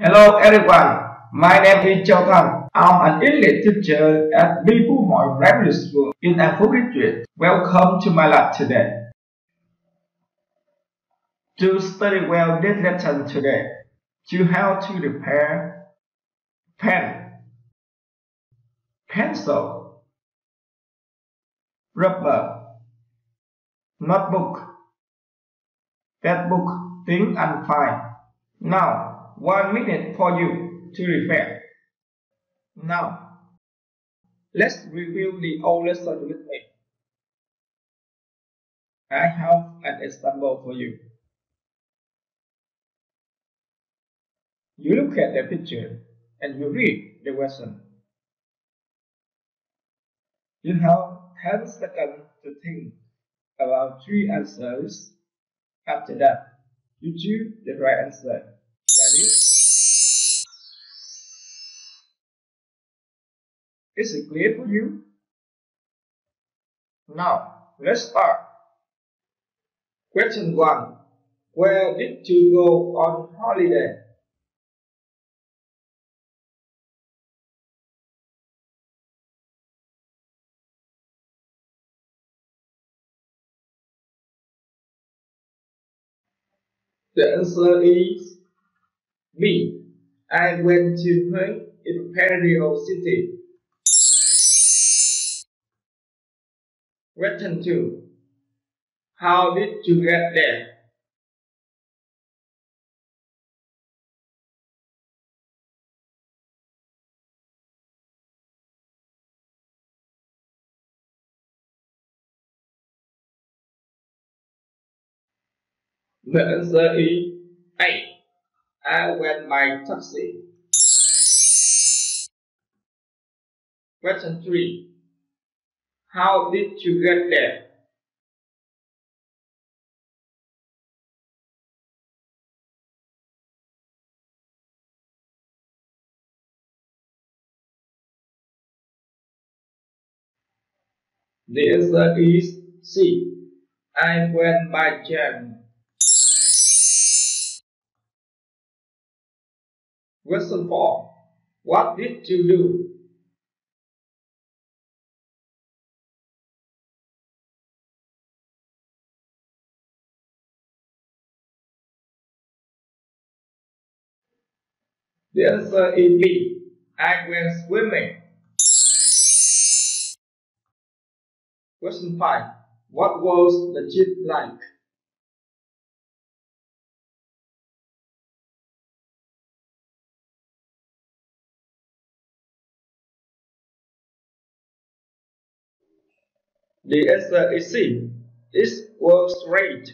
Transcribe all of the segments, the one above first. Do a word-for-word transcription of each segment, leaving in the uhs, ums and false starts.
Hello everyone, my name is Châu Thanh. I'm an English teacher at Bi Phu Moi Primary School in An Phú District. Welcome to my lab today. To study well this lesson today, you have to prepare pen, pencil, rubber, notebook, textbook, think and find. Now, one minute for you to reflect. Now, let's review the old lesson with me. I have an example for you. You look at the picture and you read the question. You have ten seconds to think about three answers. After that, you choose the right answer. Like this. Is it clear for you? Now, let's start. Question one. Where did you go on holiday? The answer is B. I went to Huế in Imperial City. Question two. How did you get there? The answer is A. I went by taxi. Question three. How did you get there? The answer is C. I went by train. Question four. What did you do? The answer is B. I went swimming. Question five. What was the trip like? The answer is C. It was great.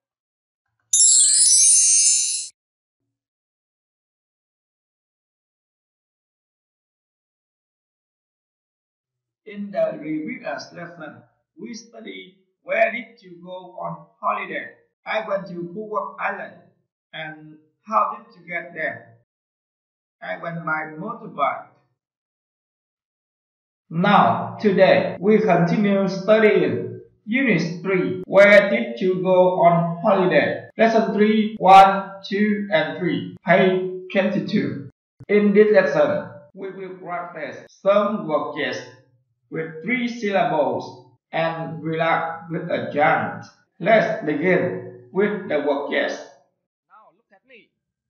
In the review lesson, we studied where did you go on holiday. I went to Phu Quoc Island. And how did you get there? I went by motorbike. Now, today, we continue studying Unit three. Where did you go on holiday? Lesson three, one, two, and three. Page twenty-two. In this lesson, we will practice some words with three syllables and relax with a chant. Let's begin with the words. Now look at me.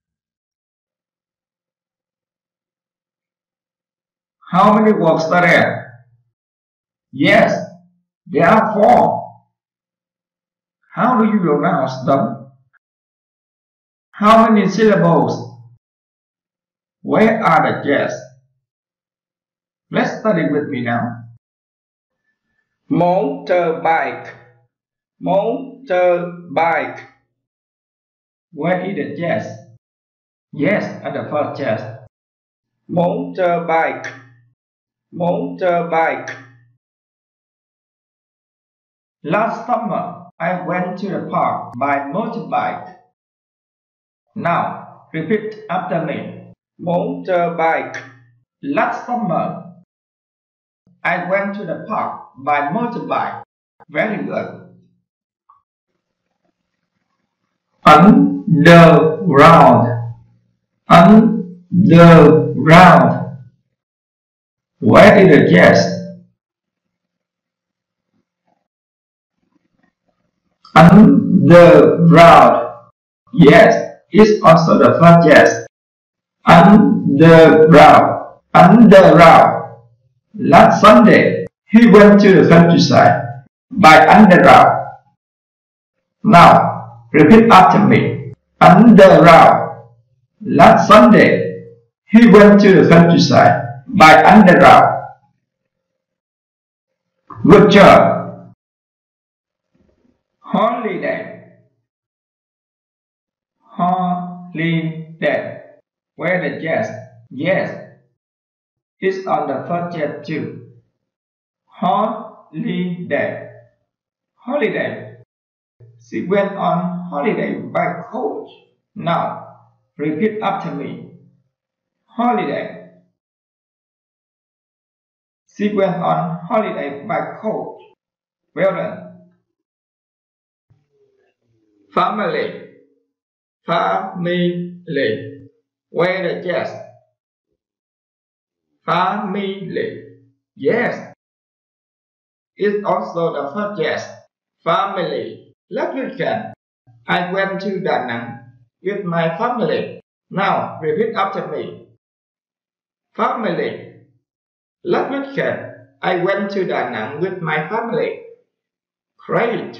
How many words are there? Yes, there are four. How do you pronounce them? How many syllables? Where are the jets? Let's study with me now. Motorbike. Motorbike. Where is the jets? Yes, at the first jet. Motorbike. Motorbike. Last summer, I went to the park by motorbike. Now, repeat after me. Motorbike. Last summer, I went to the park by motorbike. Very good. Underground. Underground. the ground. Where is the yes? Underground. Yes, is also the first yes. Underground. Underground. Last Sunday, he went to the countryside by underground. Now, repeat after me. Underground. Last Sunday, he went to the countryside by underground. Good job. Holiday. Holiday. Where the yes? Yes. It's on the first yes too. Holiday. Holiday. She went on holiday by coach. Now, repeat after me. Holiday. She went on holiday by coach. Well done. Family. Family. Where the yes? Family. Yes. It's also the first yes. Family. Last weekend, I went to Da Nang with my family. Now, repeat after me. Family. Last weekend, I went to Da Nang with my family. Great.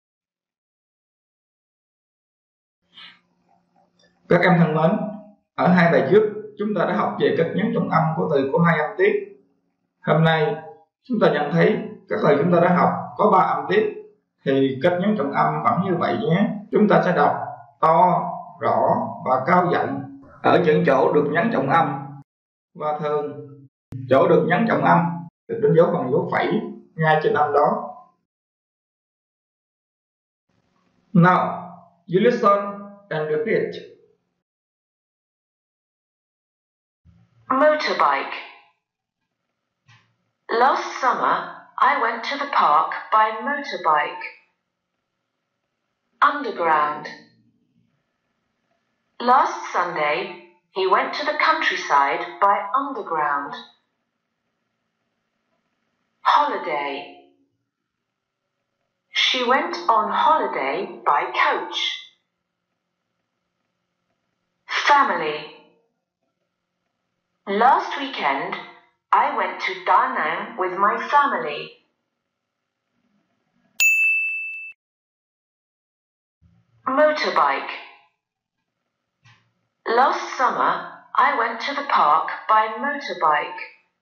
Các em thân mến, ở hai bài trước, chúng ta đã học về cách nhấn trọng âm của từ có hai âm tiết. Hôm nay, chúng ta nhận thấy các từ chúng ta đã học có ba âm tiết, thì cách nhấn trọng âm vẫn như vậy nhé. Chúng ta sẽ đọc to, rõ và cao giọng ở những chỗ được nhấn trọng âm, và thường chỗ được nhấn trọng âm được đánh dấu bằng dấu phẩy ngay trên âm đó. Now, you listen and repeat. Motorbike. Last summer, I went to the park by motorbike. Underground. Last Sunday, he went to the countryside by underground. Holiday. She went on holiday by coach. Family. Last weekend, I went to Da Nang with my family. Motorbike. Last summer, I went to the park by motorbike.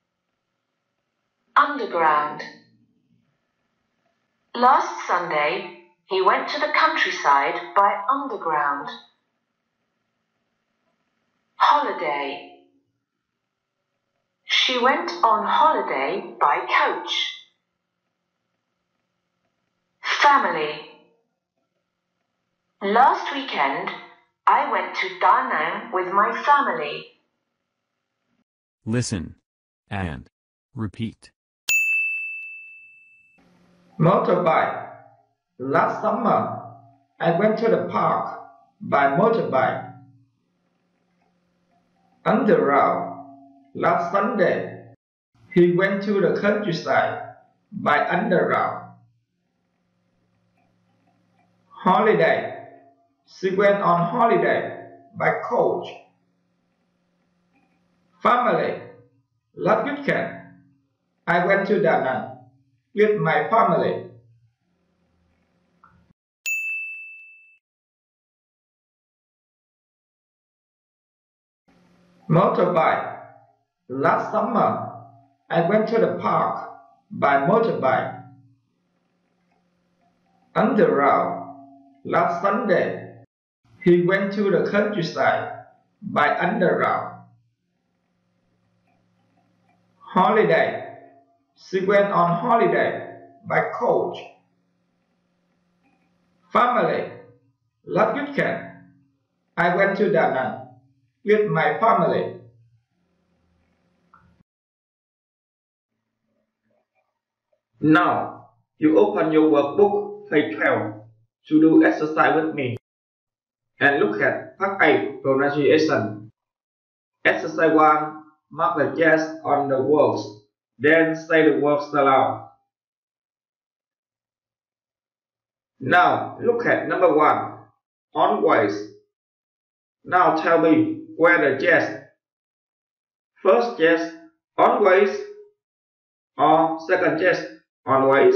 Underground. Last Sunday, he went to the countryside by underground. Holiday. She went on holiday by coach. Family. Last weekend, I went to Da Nang with my family. Listen and repeat. Motorbike. Last summer, I went to the park by motorbike. Underground. Last Sunday, he went to the countryside by underground. Holiday. She went on holiday by coach. Family. Last weekend, I went to Da Nang with my family. Motorbike. Last summer, I went to the park by motorbike. Underground. Last Sunday, he went to the countryside by underground. Holiday. She went on holiday by coach. Family. Last weekend, I went to Da Nang with my family. Now, you open your workbook, page twelve, to do exercise with me, and look at part A pronunciation, Exercise one. Mark the yes on the words. Then say the words aloud. Now look at number one. Always. Now tell me where the yes. First yes, always. Or second yes, always.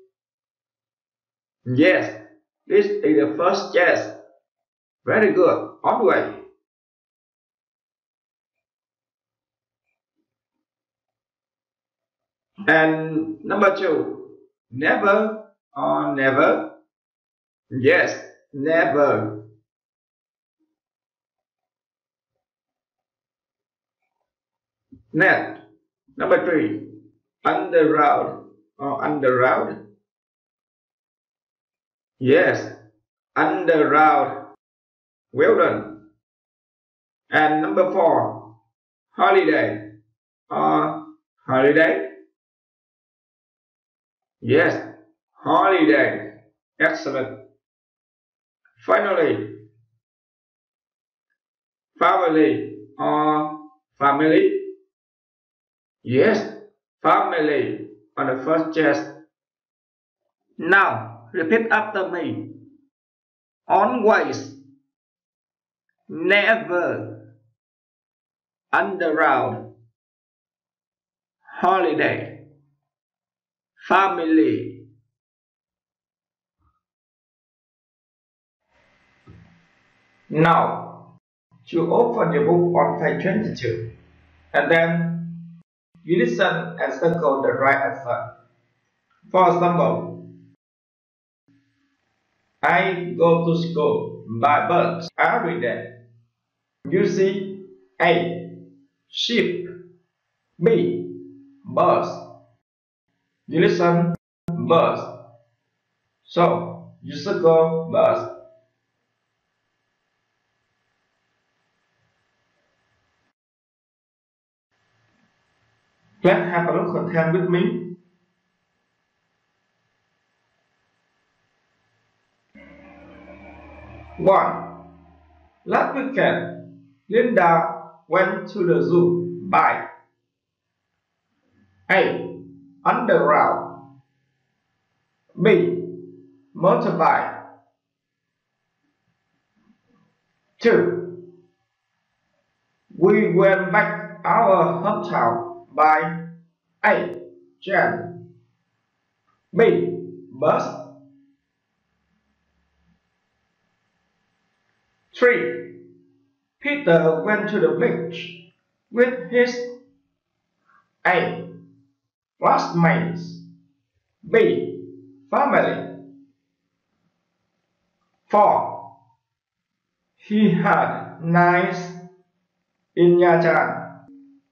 Yes, this is the first yes. Very good, always. And number two, never or never. Yes, never. Next, number three, underground or underground. Yes, underground. Well done. And number four, holiday or holiday. Yes, holiday. Excellent. Finally, family or family. Yes, family on the first chest. Now, repeat after me. Always, never, underground, holiday, family. Now, you open your book on page twenty-two, and then you listen and circle the right answer. For example, I go to school by bus every day. You see A. Ship. B. Bus. You listen bus. So you circle bus. Let's have a look at content with me. One. Last weekend, Linda went to the zoo by A. Underground. B. Motorbike. Two. We went back our hometown by A. Train. B. Bus. Three. Peter went to the beach with his A. classmates. B. family. Four. He had nice in Nha Trang.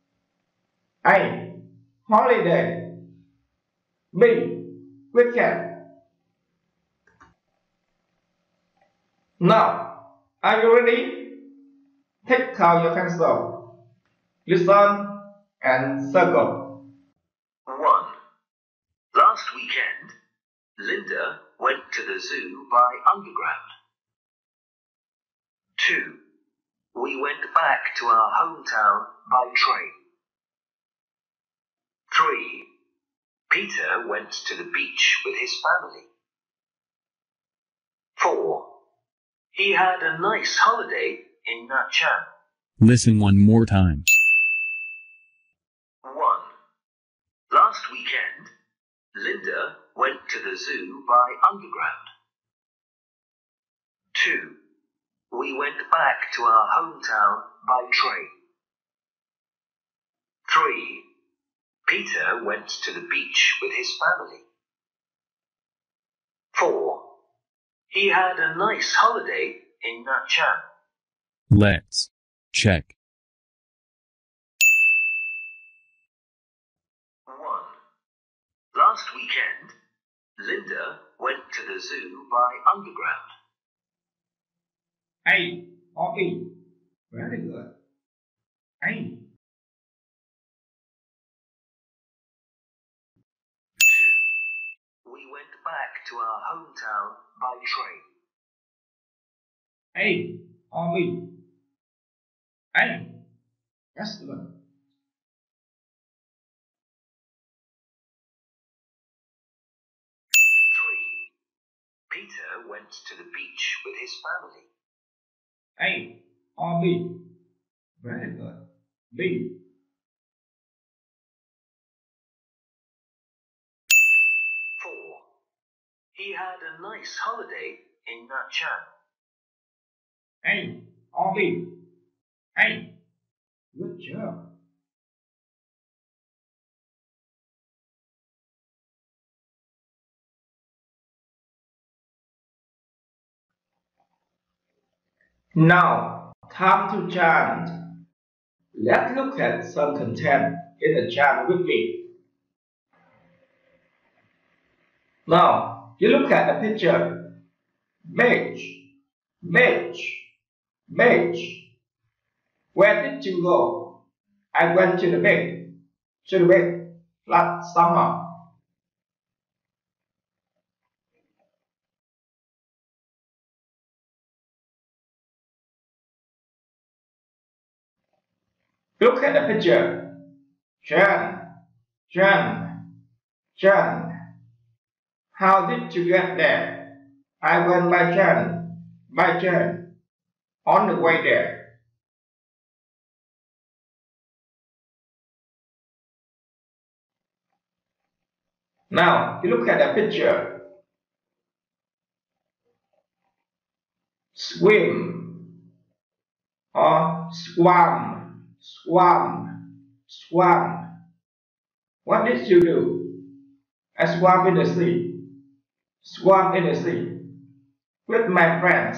A. holiday. B. weekend. Now, are you ready? Take out your pencil. Listen and circle. one. Last weekend, Linda went to the zoo by underground. two. We went back to our hometown by train. three. Peter went to the beach with his family. four. He had a nice holiday in Nha Trang. Listen one more time. one. Last weekend, Linda went to the zoo by underground. two. We went back to our hometown by train. three. Peter went to the beach with his family. four. He had a nice holiday in Nha Trang. Let's check. one. Last weekend, Linda went to the zoo by underground. A or B. Very good. A. two. We went back to our hometown by train. A or B. A. Excellent. Three. Peter went to the beach with his family. A or B? Very good. B. Four. He had a nice holiday in Nha Trang. A or B? A. Good job. Now, time to chant. Let's look at some content in the chant with me. Now, you look at the picture. Beach, beach, beach. Where did you go? I went to the beach. To the beach last summer. Look at the picture. Jan, Jan, Jan. How did you get there? I went by Jan, by Jan. On the way there. Now, you look at the picture. Swim or swam, swam, swam. What did you do? I swam in the sea, swam in the sea with my friends.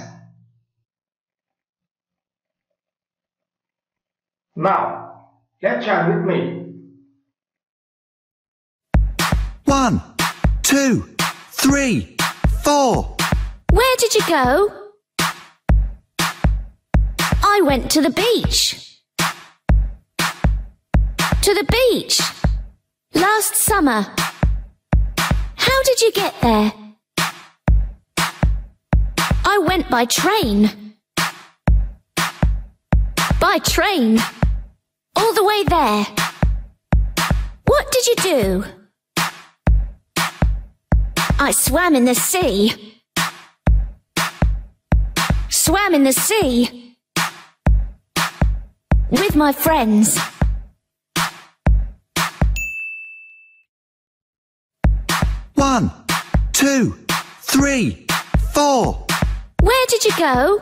Now, let's chant with me. One, two, three, four. Where did you go? I went to the beach. To the beach. Last summer. How did you get there? I went by train. By train. All the way there. What did you do? I swam in the sea. Swam in the sea. With my friends. One, two, three, four. Where did you go?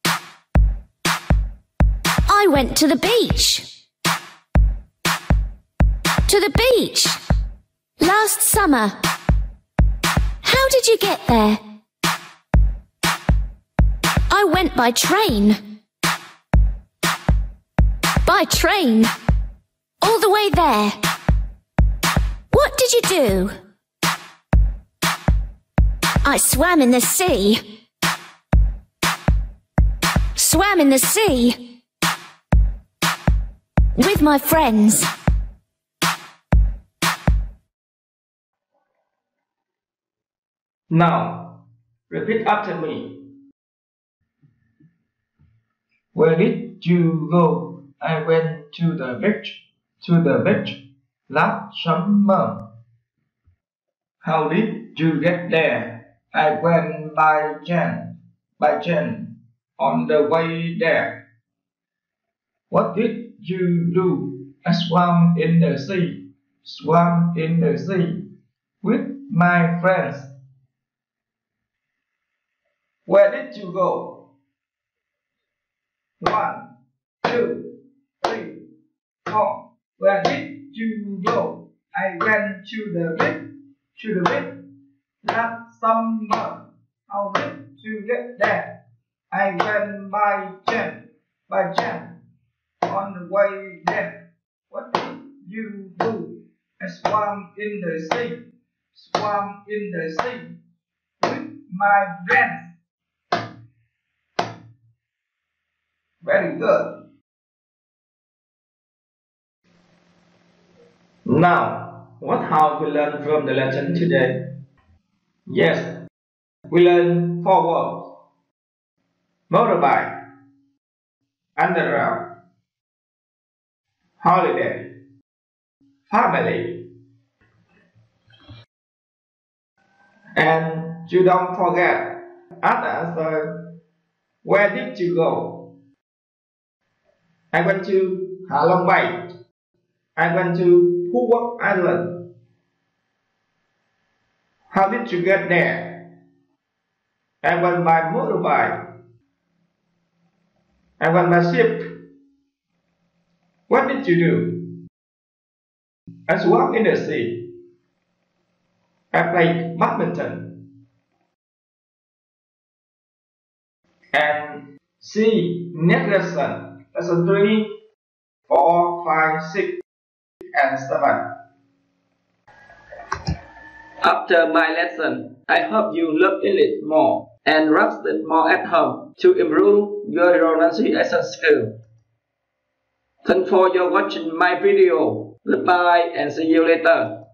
I went to the beach. To the beach. Last summer. How did you get there? I went by train. By train. All the way there. What did you do? I swam in the sea. Swam in the sea. With my friends. Now, repeat after me. Where did you go? I went to the beach. To the beach last summer. How did you get there? I went by train. By train. On the way there. What did you do? I swam in the sea. Swam in the sea. With my friends. Where did you go? One, two, three, four. Where did you go? I went to the beach. To the beach last summer. How did you get there? I went by train. By train. On the way there. What did you do? I swam in the sea. Swam in the sea. With my friends. Very good. Now, what have we learned from the lesson today? Yes, we learned four words. Motorbike, underground, holiday, family. And you don't forget, ask the answer, where did you go? I went to Hạ Long Bay. I went to Phú Quốc Island. How did you get there? I went by motorbike. I went by ship. What did you do? I swam in the sea. I played badminton. And see next lesson, lesson three, four, five, six, and seven. After my lesson, I hope you love English more and practice more at home to improve your pronunciation skill. Thanks for your watching my video. Goodbye and see you later.